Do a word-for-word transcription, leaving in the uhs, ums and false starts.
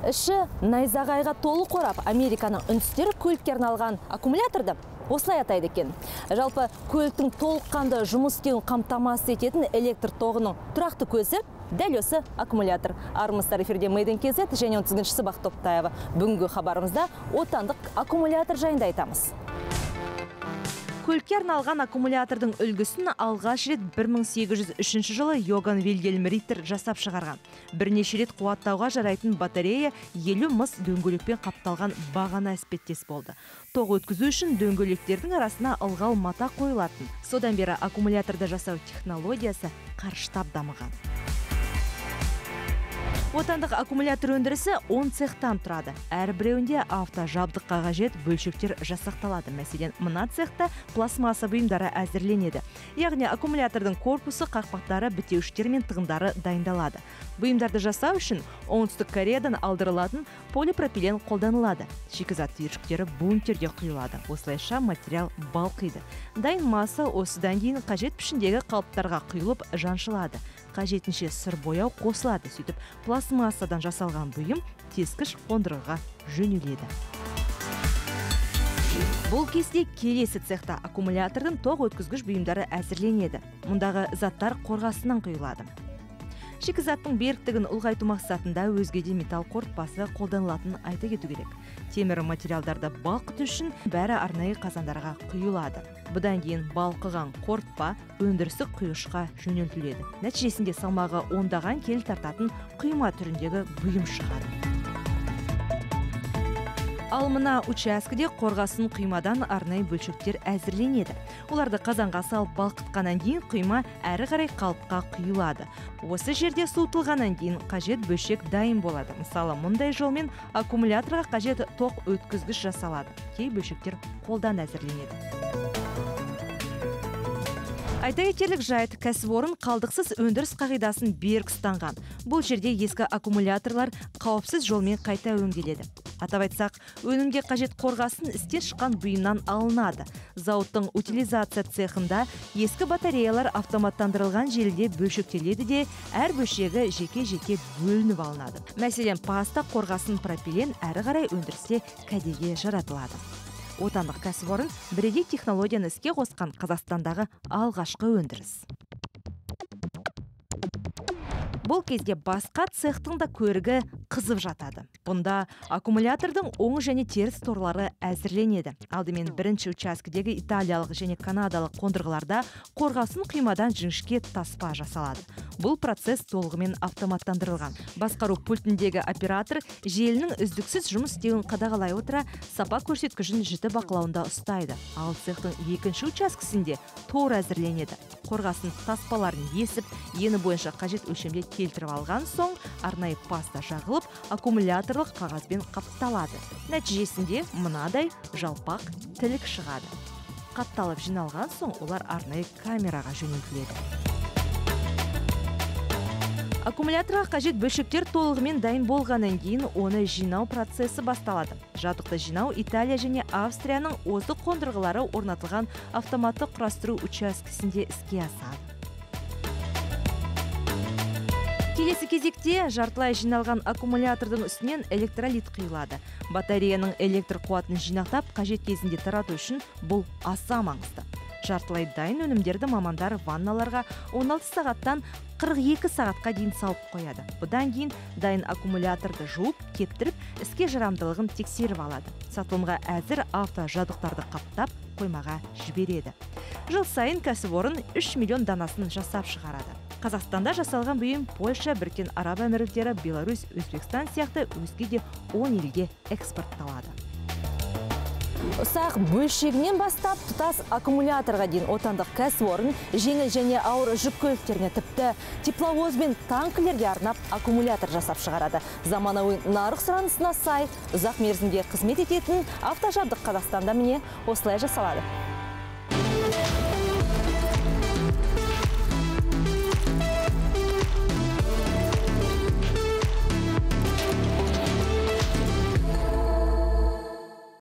іші найзағайға толы қорап, Американың үндістері көлікке арналған аккумуляторды осылай атайды екен. Жалпы көліктің толыққанды жұмыс істеуін қамтамасыз ететін электр тоғының тұрақты көзі дәл осы аккумулятор. Армысыздар, эфирде Мейден кз және он сегізінші Бақыт Топтаева. Бүгінгі хабарымызда отандық аккумулятор жайында айтамыз. Көлікке арналған аккумулятордың үлгісін алғаш рет бір мың сегіз жүз үшінші жылы Йоган Вильгельм Риттер жасап шығарған. Бірнеше рет қуаттауға жарайтын батарея елу мыс дөңгелекпен қапталған бағана іспеттес болды. Тоқ өткізу үшін дөңгелектердің арасына ылғал мата қойылатын. Содан бері аккумуляторды жасау технологиясы қарыштап дамыған. Отандық аккумулятор өндірісі он цехтан тұрады. Әр біреуінде автожабдыққа қажет бөлшектер жасақталады. Мәселен, мына цехта пластмасса бұйымдары әзірленеді. Яғни аккумулятордың корпусы, қақпақтары, бітеуіштер мен тығындары дайындалады. Бұйымдарды жасау үшін оңтүстік Кореядан алдырылатын полипропилен қолданылады. Шикізат түйіршіктері бункерге құйылады. Осылайша материал балқиды. Дайын масса осыдан кейін қажет пішіндегі қалыптарға құйылып жаншылады. Қажетінше сыр бояу қосылады. Сөйтіп, пластмассадан жасалған бұйым тескіш қондырғыға жөнеледі. Бұл кезде келесі цехта аккумулятордың тоқ өткізгіш бұйымдары әзірленеді. Мұндағы заттар қорғасынан құйылады. Шикізаттың беріктігін ұлғайту мақсатында өзге де металл қорытпасы қолданылатын айта кету керек. Темір материалдарды балқыту үшін бәрі арнайы қазандарға құйылады. Бұдан кейін балқыған қорытпа өндірістік құйышқа жөнелтіледі. Нәтижесінде салмағы ондаған келі тартатын құйма түріндегі бұйым шығады. Ал мына учаскеде қорғасын құймадан арнайы бөлшектер әзірленеді. Оларды қазанға салып балқытқаннан кейін құйма әрі қарай қалыпқа құйылады. Осы жерде суытылғаннан кейін қажет бөлшек дайын болады. Мысалы, мұндай жолмен аккумуляторға қажет тоқ өткізгіш жасалады. Кей бөлшектер қолдан әзірленеді. Айта кетерлік жайт, кәсіпорын қалдықсыз өндіріс қағидасын берік ұстанған. Бұл жерде ескі аккумуляторлар қауіпсіз жолмен қайта өңделеді. Атап айтсақ, өнімге қажет қорғасын істен шыққан бұйымнан алынады. Зауыттың утилизация цехында ескі батареялар автоматтандырылған желіде бөлшектеледі де, әр бөлшегі жеке-жеке бөлініп алынады. Мәселен, паста қорғасын пропилен әрі қарай өндірісте кәдеге жаратылады. Отандық кәсіпорын бірегей технологияны іске қосқан Қазақстандағы алғашқы өндіріс. Бұл кезде басқа цехтың да көрігі қызып жатады. Бұнда аккумулятордың оң және теріс торлары әзірленеді. Алдымен бірінші учаскедегі италиялық және канадалық қондырғыларда қорғасын құймадан жіңішке таспа жасалады. Бұл процесс толығымен автоматтандырылған. Басқару пультіндегі оператор желінің үздіксіз жұмыс істеуін қадағалай отыра, сапа көрсеткішін жіті бақылауында ұстайды. Ал цехтың екінші учаскесінде тор әзірленеді. Қорғасын таспаларын есіп, ені бойынша қажет өлшемде келтіріп алған соң, арнайы паста жағылып, аккумуляторлық қағазбен қапталады. Нәтижесінде мынадай жалпақ тілік шығады. Қапталып жиналған соң, олар арнайы камераға жөнелтіледі. Аккумуляторға қажет бөлшектер толығымен дайын болғаннан кейін оны жинау процесі басталады. Жабдықты жинау Италия және Австрияның озық қондырғылары орнатылған автоматты құрастыру учаскесінде іске асады. Келесі кезекте жартылай жиналған аккумулятордың үстінен электролит құйылады. Батареяның электр қуатын жинақтап, қажет кезінде тарату үшін бұл аса маңызды. Жартылай дайын өнімдерді мамандар ванналарға он алты сағаттан қырық екі сағатқа дейін салып қояды. Бұдан кейін дайын аккумуляторды жуып, кептіріп, іске жарамдылығын тексеріп алады. Сатылымға әзір автожабдықтарды қаптап, қоймаға жібереді. Жыл сайын кәсіпорын үш миллион данасын жасап шығарады. Қазақстанда жасалған бұйым Польша, Біріккен Араб Әмірліктері, Беларусь, Өзбекстан сияқты өзге де он елге экспортталады. Ұсақ бөлшегінен бастап тұтас аккумуляторға дейін отандық кәсіпорын жеңіл және ауыр жүк көліктеріне, тіпті тепловоз бен танкілерге арнап аккумулятор жасап шығарады. Заманауи нарық сұранысына сай, ұзақ мерзімге қызмет ететін автожабдық Қазақстанда міне осылай жасалады.